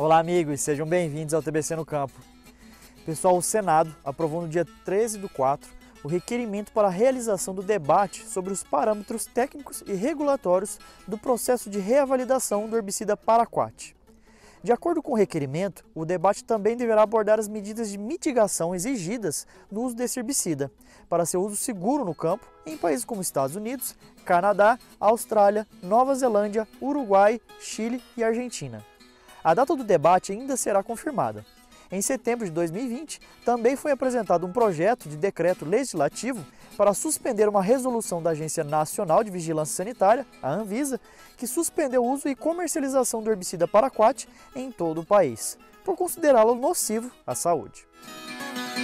Olá, amigos, sejam bem-vindos ao TBC no Campo. Pessoal, o Senado aprovou no dia 13/4 o requerimento para a realização do debate sobre os parâmetros técnicos e regulatórios do processo de reavalidação do herbicida Paraquat. De acordo com o requerimento, o debate também deverá abordar as medidas de mitigação exigidas no uso desse herbicida, para seu uso seguro no campo em países como Estados Unidos, Canadá, Austrália, Nova Zelândia, Uruguai, Chile e Argentina. A data do debate ainda será confirmada. Em setembro de 2020, também foi apresentado um projeto de decreto legislativo para suspender uma resolução da Agência Nacional de Vigilância Sanitária, a Anvisa, que suspendeu o uso e comercialização do herbicida Paraquat em todo o país, por considerá-lo nocivo à saúde.